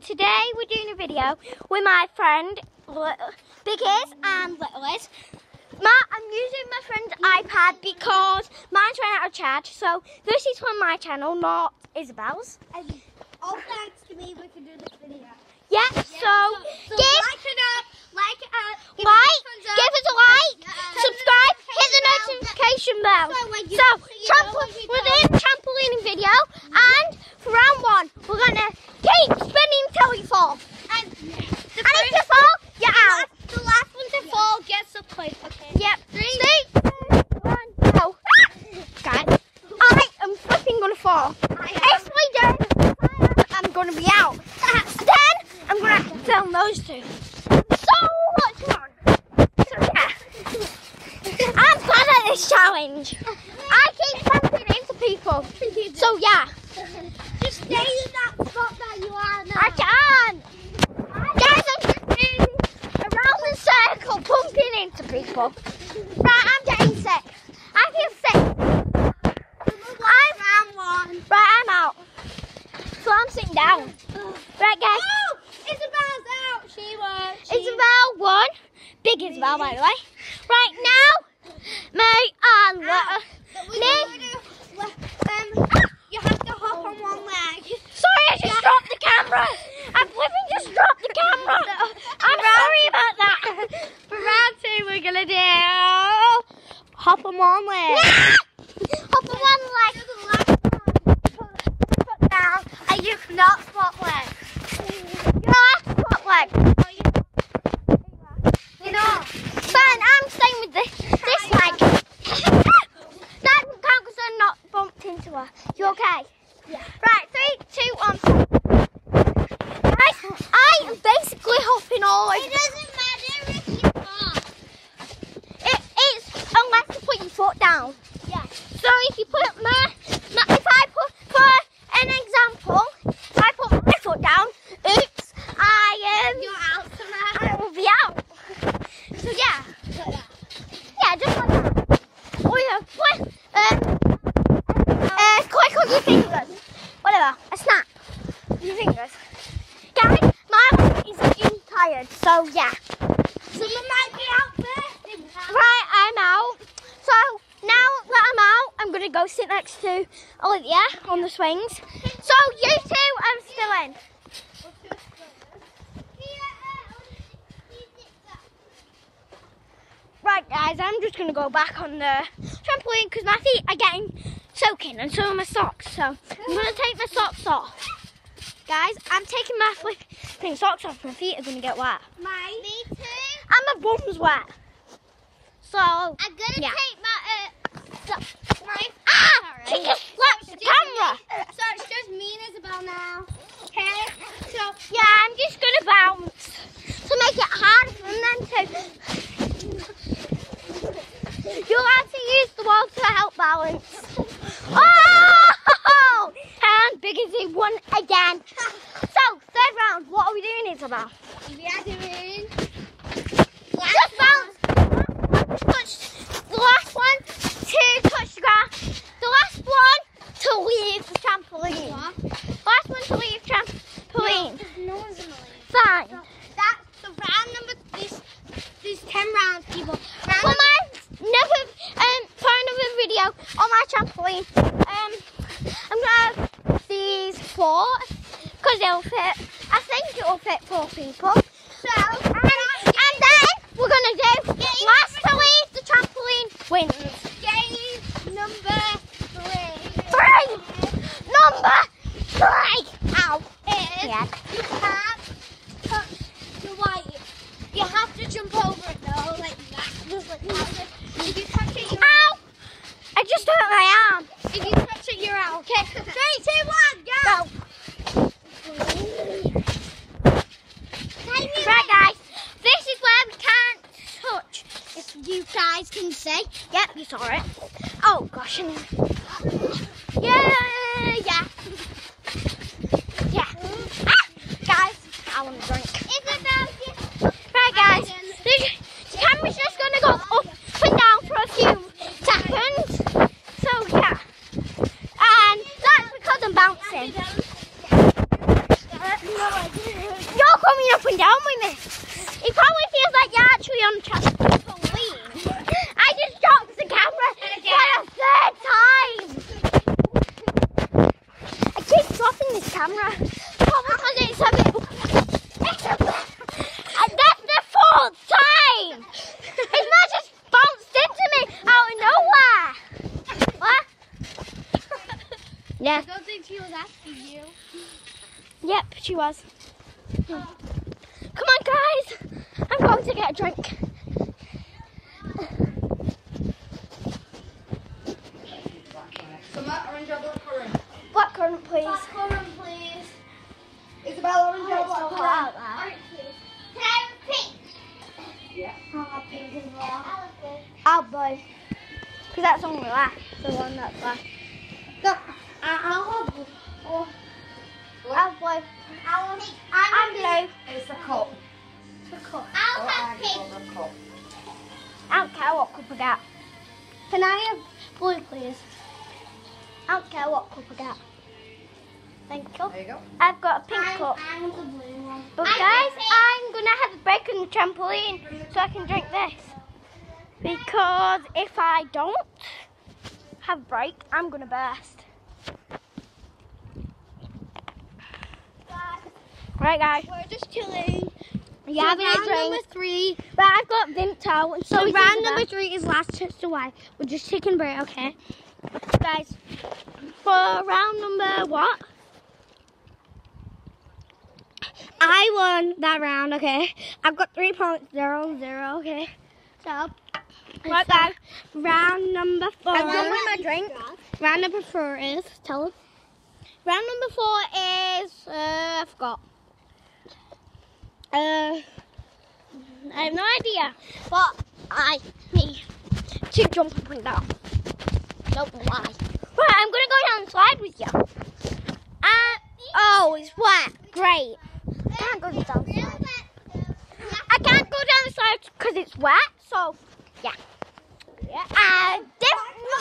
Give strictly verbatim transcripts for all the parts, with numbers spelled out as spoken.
today we're doing a video with my friend Big Ears and Little Ears. Matt, I'm using my friend's iPad because mine's ran out of charge, so this is from my channel, not Isabel's. And all thanks to me, we can do this video. Yeah, yeah so, so, so give, like it up, like it up, give, like, it up, give us a like, uh, subscribe, hit the notification bell. So, when you, So, so you trampo- know we're doing a trampolining video, and for round one, we're going to keep spinning until we fall. And, the and if you fall, you're out. The last one to fall gets a plate, okay? Yep. Three, two, one, go. Guys, I am flipping going to fall. If we don't, I'm going to be out. Then, I'm going to have to film those two. So much fun. So, yeah. I'm glad at this challenge. I keep bumping into people. So, yeah. Just stay in that spot that you are now. I can. Guys, I'm spinning around the circle, bumping into people. Right, I'm getting sick. I feel sick. I'm round one. Right, I'm out. So I'm sitting down. Right, guys. Oh, Isabel's out. She won. She Isabel won. Big Isabel, by the way. Right now, me and Little. Me. Um, you have to hop on one leg. Sorry, I just dropped the camera. I flipping just dropped the camera. I'm sorry about that. For round two, we're gonna do hop on one leg. Hop on one leg. Put down, and you cannot swap legs. You have to swap legs. You know. Fine, I'm staying with this this leg. That doesn't count because I'm not bumped into her. You okay? Yeah. Right, three, two, one. Guys, I am basically hopping all over. It doesn't matter if you fall. It, it's unless you put your foot down. Yeah. So if you put my, my if I put, for an example, if I put my foot down, oops, I um, You're out somehow. I will be out. So yeah, yeah, just like that. Oh yeah, flip, um, uh, click on your fingers, whatever, a snap, your fingers. Guys, my leg is getting tired, so yeah. Someone might be out first. Right, I'm out. So now that I'm out, I'm going to go sit next to Olivia on the swings. So you two, I'm still in. Right guys, I'm just going to go back on the trampoline because my feet are getting soaking and so are my socks. So I'm going to take my socks off. Guys, I'm taking my flipping socks off. My feet are going to get wet. My, me too. And my bum's wet. So, I'm going to yeah. take my, uh, so, my, Ah! sorry. She just slapped the camera. So it's just me and Isabel now. Okay? So, Yeah, I'm just going to bounce to make it hard for them to... You'll have to use the wall to help balance. Oh! And Big Izzy won again. So, third round, what are we doing, Isabel? we are doing... Just bounce. Touch the last one to touch the ground. The last one to leave the trampoline. Last one to leave trampoline. No, no one's going to leave. Fine. So that's the round number, there's, there's ten rounds, people. Round For my never, um, for another video on my trampoline, um, I'm gonna have these four because it'll fit. I think it'll fit four people. So, and, and then we're gonna do last to leave the trampoline wins. game number three. Three, number three. Ow! Is Yeah. you can't touch the white. You have to jump over it though, like that. Just like that. If you touch it, you're Ow! I just hurt my arm. If you touch it, you're out. Okay. Three, two, one, go. Go. Right, guys. This is where we can't touch. If you guys can see. Yep, you saw it. Oh gosh. And yeah, yeah, yeah. Ah, guys, I want a drink. Right, guys. The, the camera's just gonna go up and down for a few seconds. So yeah, and that's because I'm bouncing. No, I didn't. coming down with me. It probably feels like you're actually on trampoline. I just dropped the camera for a third time. I keep dropping this camera. Probably because it's a bit... It's a bit... And that's the fourth time. It's not just bounced into me out of nowhere. What? Yeah. I don't think she was asking you. Yep, she was. Oh. Come on, guys. I'm going to get a drink. Some orange or blackcurrant? Blackcurrant, please. Blackcurrant, please. Isabel, orange or Oh, it's so hot blackcurrant? out there. Orange, please. Can I have pink? Yeah. I'll have pink as well. I'll blue. Because that's only left. The one that's left. Look, I- I'll have blue. Oh, I'll blue. I'll have I'm blue. It's a cup. I'll Oh, have I pink. got a cup. I don't care what cup I get. Can I have blue, please? I don't care what cup I get. Thank you. There you go. I've got a pink I- cup. I want the blue one. But I guys, want pink. I'm going to have a break on the trampoline so I can drink this. Because if I don't have a break, I'm going to burst. Right, guys. We're just chilling. You So having a round drink? number three. But I've got Vimto. And so So is round Isabel. number three is last touch to why. We're just taking a break, okay? Guys, for round number what? I won that round, okay? I've got three points, zero, zero, okay? So, Right, guys. round number four. I'm done with my drink. Round number four is, tell them. Round number four is, uh, I forgot. Uh, I have no idea. But I need to jump up and down. Don't know why. Right, I'm going to go down the slide with you. Uh, oh, it's wet. Great. I can't go down the slide. I can't go down the slide because it's wet, so, yeah. Yeah. Uh, this...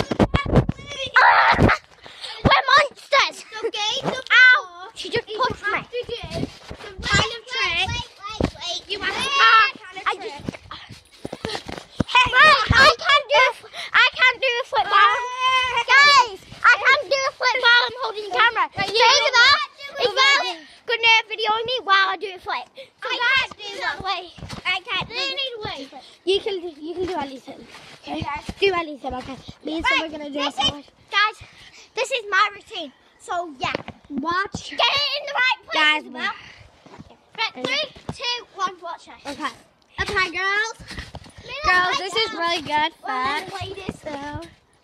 Ah! We're monsters! Okay, so Ow! She just you pushed me. have to do some kind of trick. You have to do Ah, some kind of I trick. just... Right, I can't do a, I can't do a flip while guys, I can't do a flip while I'm holding the camera. Right, So you either don't that, have to is do that it. gonna video me while I do a flip. So I guys, can't do do that. that way. I can't do You it. need way. You can, you can do anything. Okay? Do anything, okay? Me and Right, Sam are going to do this it. is, guys, this is my routine. So yeah, Watch. get it in the right place. Guys, Isabel. Right, three, two, one, watch this. Okay. Okay, girls. Little Girls, light this is down. really good Well, fun. then ladies, so.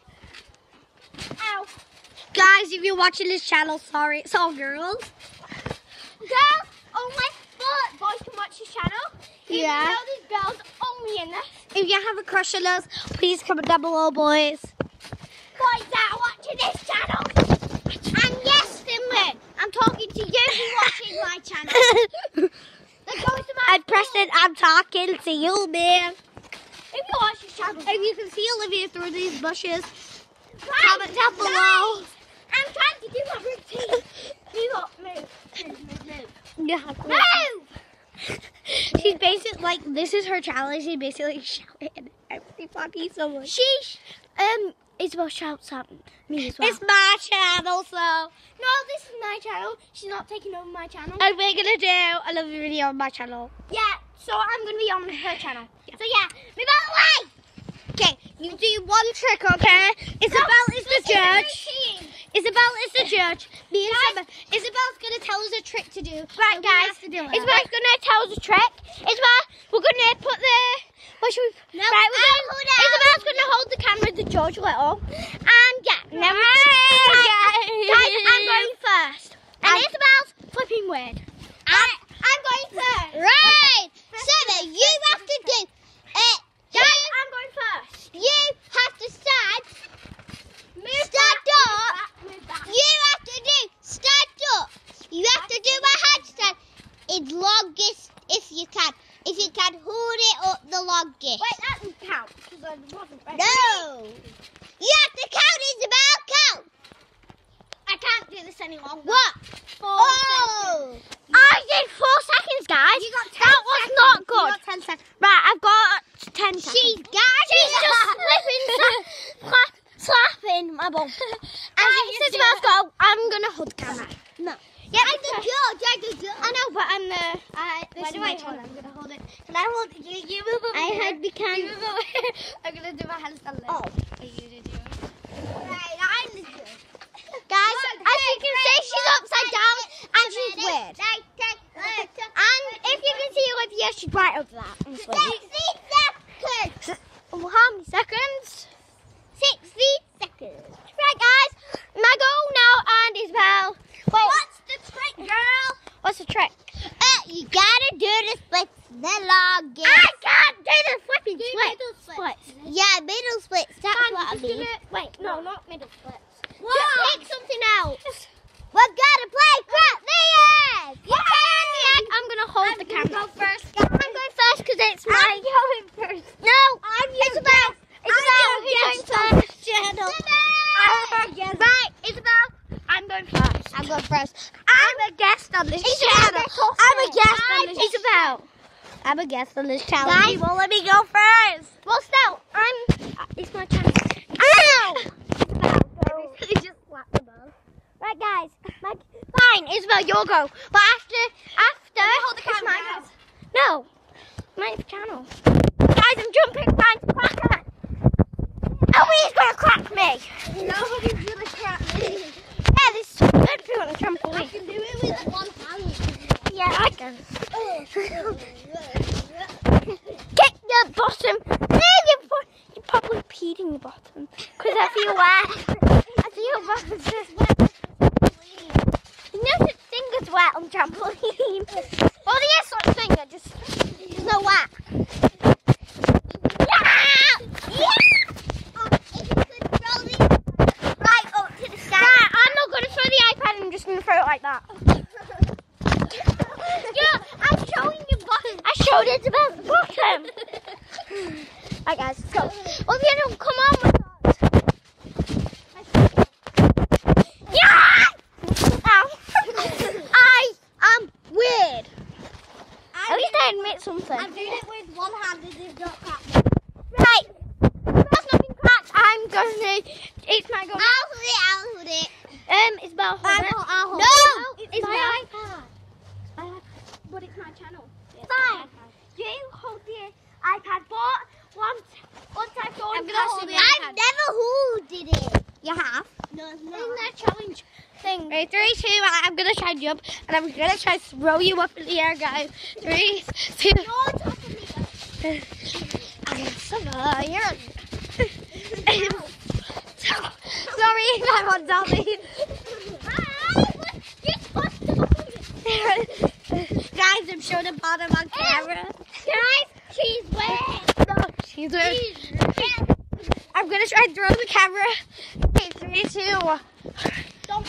Ow. Guys, if you're watching this channel, sorry, it's all girls. Girls only, but boys can watch this channel. Even Yeah. though there's girls only in this. If you have a crush on us, please comment down below, boys. Boys that are watching this channel. And yes, Finley, I'm talking to you who's watching my channel. Let's go to my And Preston, I'm talking to you, man. If you watch this channel. If you can see Olivia through these bushes, Guys, comment down below. guys, I'm trying to do my routine. Move up, move. Move, move, move. Yeah. Move! She's basically like, this is her challenge. She's basically shouting at everybody so much. She's, um, Isabel shouts at me as well. It's my channel, so. No, this is my channel. She's not taking over my channel. And we're gonna do another video on my channel. Yeah, so I'm going to be on her channel. So yeah, move out of the way! Okay, you do one trick, okay? Isabel is the This judge. routine. Isabel is the judge. Me and Summer. Isabel's gonna tell us a trick to do. Right, and we guys, have to do it. Isabel's going to tell us a trick. Isabel, we're going to put the... What should we... No, right, we're I'll gonna, hold it. Isabel's going to hold the camera to George Little. And yeah, now we're... Right, Guys, I'm going first. And I'm- Isabel's flipping weird. I, I'm going first. Right. Summer, you have to do it. Guys, I'm going first. You have to stand. Move Stand back, up. Move back, move back. You have to do stand up. You have to do a handstand as longest if you can. If you can hold it up the longest. Wait, that doesn't count because I wasn't ready. No. You have to count, Isabel. Count. I can't do this any longer. What? Four Oh. seconds. I did four seconds, guys. You got Guys, I know, but I'm the. I. This Why is do my I channel. hold I'm gonna hold it. Can I hold it? You, you move over I here. had become. You move over here. I'm gonna do my handstand. Oh. Are you gonna do it? Right, I'm the good. Guys, as you can see, she's upside down and she's weird. And if you can see Olivia, she's right over that. sixty seconds. Well, how many seconds? sixty seconds. Right, guys, my goal now and Isabel. Wait, What's the trick, girl? what's the trick? Uh, you gotta do the splits, the longest. I can't do the flipping Do split. middle splits. splits. Yeah, middle splits. That's Fine, what I just do mean. it- Wait, no, not middle splits. What? Just pick something else. We're gonna play crap the egg. Yeah, I'm gonna hold the camera. Go first. I'm going first because it's my. I'm going first. No, I'm Isabel. Isabel, I'm who's your going first? Channel. Right, Isabel, I'm going first. I'm going first. I'm a guest on this Isabel, channel. get I'm a guest I on this. just- Isabel, I'm a guest on this channel. Guys, People, let me go first. Well, still, I'm. uh, It's my channel. Ow! Isabel, you just slapped the ball. Right, guys. My, fine, Isabel, you'll go. But after, after, hold the it's camera, my guys. No, my channel. Guys, I'm jumping behind the cracker. Oh, he's gonna crack me. Nobody's gonna crack me. Yeah, this is so good for on a trampoline. I can do it with one hand. Yeah, I can. Kick the bottom. There you put. You probably peed in your bottom because I feel wet. I feel bottom. There's no such thing as wet on trampoline. Well, there is such thing. I just there's no wet. Yeah! Yeah! Oh, if you could throw these Right up to the side. Right, I'm not going to throw the iPad. I'm just going to throw it like that. Yeah, I'm showing you bottom. I showed it about the bottom. Right, guys, let's go. Olivia, don't come on with us. Yeah! Ow. I am weird. At least I admit something. I'm doing it with one hand and it's not crack me. Right. That's not been cracked. I'm going to. It's my go. I'll hold it, I'll hold it. Um, it's about. I'll hold, I'll hold No, it. it's, my iPad. iPad. But it's my channel. Fine. You hold the iPad, but once, once I've gone I'm gonna past hold the it. I've iPad. never holded it. You have? No, it's In not. that challenge thing. Right, three, two, one. I'm gonna try and jump, and I'm gonna try to throw you up in the air, guys. Three, two. You're talking to me. I'm sorry. Sorry, I'm on Dolly. Guys, I'm showing the bottom on camera. Guys, she's wet. No, she's wet. I'm gonna try and throw the camera. Okay, three, two, one. Don't.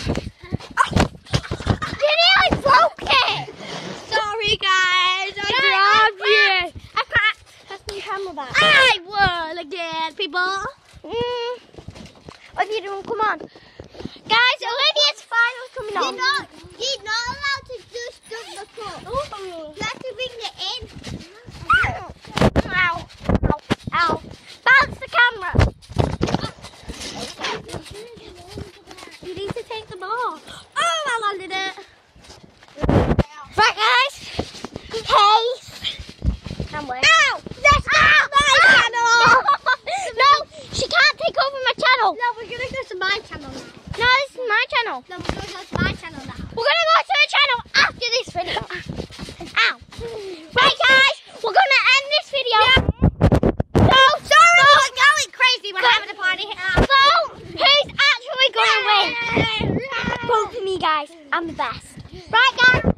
You nearly broke it. Sorry, guys. I dropped you. I cracked. That's the camera back. I won again, people. Mm. Olivia, don't come on. Guys, Olivia's finals coming on. You're not, you're not allowed to just dump the cup. You have to bring it in. Ow. Ow. Ow. Ow. Bounce the camera. You need to take the ball. Oh, I landed it. Right, guys. Case. I'm wet. Ow. That's Ow. my channel. No, she can't take over my channel. No, we're going to go to my channel now. No, this is my channel. No, we're going to go to my channel now. We're going to go to the channel after this video. Ow. Right, guys. We're going to end this video. So, sorry. We're going crazy. We're having a party here. So, who's actually going to win? Vote for me, guys. I'm the best. Right, guys.